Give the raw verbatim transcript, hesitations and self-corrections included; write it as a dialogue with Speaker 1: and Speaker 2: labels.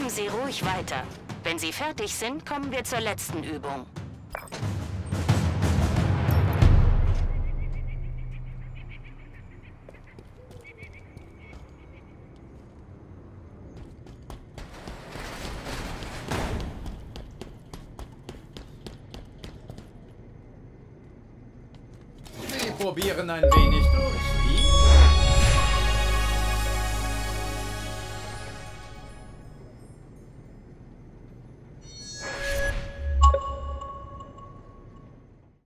Speaker 1: Üben Sie ruhig weiter. Wenn Sie fertig sind, kommen wir zur letzten Übung.
Speaker 2: Sie probieren ein wenig durch, wie?